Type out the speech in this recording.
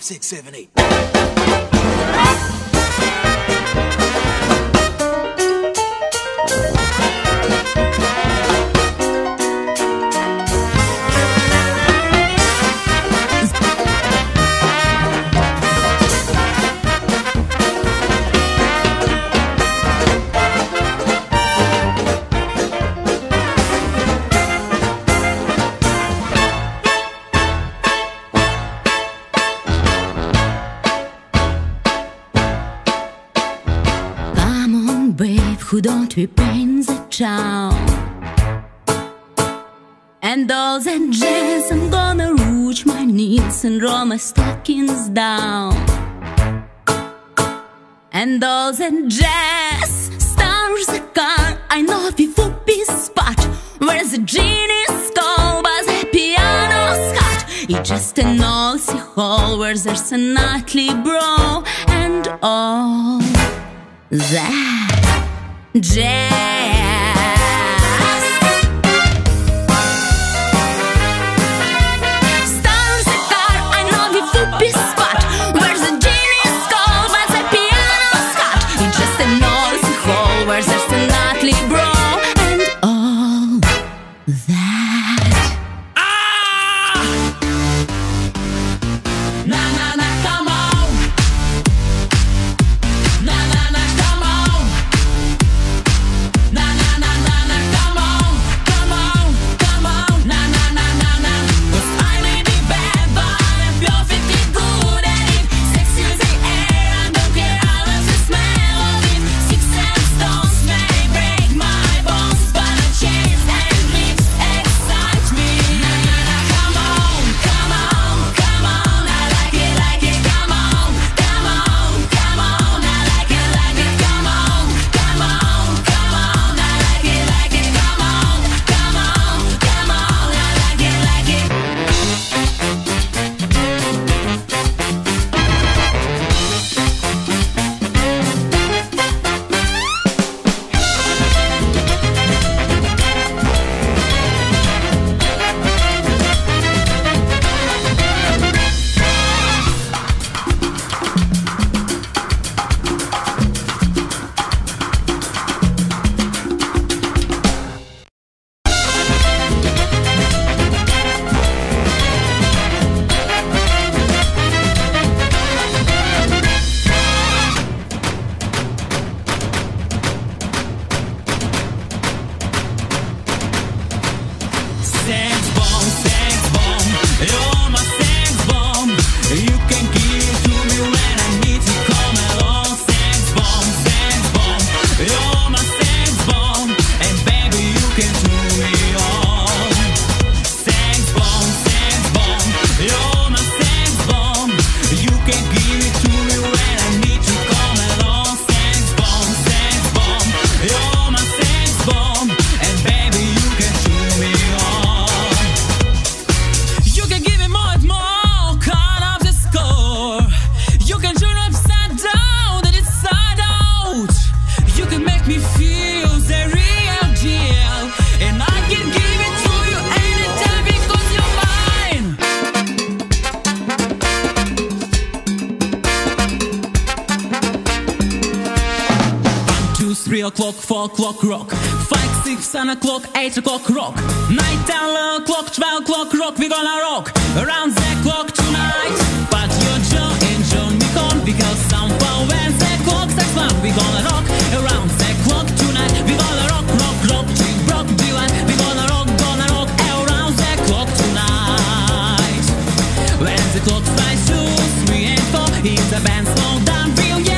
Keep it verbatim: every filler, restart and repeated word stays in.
six, seven, eight. Who don't we paint the town? And all that jazz, I'm gonna reach my knees and roll my stockings down. And all that jazz, stars the car, I know we would be spot where the genie's call, but the piano's hot. It's just a noisy hall where there's a nightly brawl and all that jazz. Stars the car, I know we would be spot where the genie's call, but the piano's hot. It's just a noisy hall where there's a nightly brawl and all that. Ah! Na na na, come on. Na na na, come on. Na na na na na, come on, come on, come on. Na na na na na. 'Cause I may be bad, but I'm perfectly good at it. Sex is the air, I don't care how else the smell of it. Six and stones may break my bones, but a chance and lips excite me. Na na na, come on, come on, come on. I like it, like it. Come on, come on, come on. I like it, like it. Come on, come on, come on. I like it, like it. Come on, come on, come on. I like it, like it. Sex bomb, sex bomb, you're my sex bomb. You can give it to me when I need to come along. Sex bomb, sex bomb, you're my sex bomb, and baby you can turn me on. Sex bomb, sex bomb, you're my sex bomb. You can give it to me when I need to come along. Sex bomb, sex bomb, you're my sex bomb, and baby you can turn me on. You can give it more and more, cut off the score. You can turn upside down and inside out. You can make me feel the real deal, and I can give it to you anytime because you're mine. One, two, three o'clock, four o'clock, rock. Five, six, seven o'clock, eight o'clock, rock. Nine, ten, eleven o'clock, twelve o'clock, rock. We gonna rock around the clock tonight. But you're Joe and John Micon, because somehow when the clock strikes one, we gonna rock around the clock tonight. We gonna rock, rock, rock, Jim Rock, Dylan. We gonna rock, gonna rock around the clock tonight. When the clock strikes two, three and four, is the band slow down real, yeah.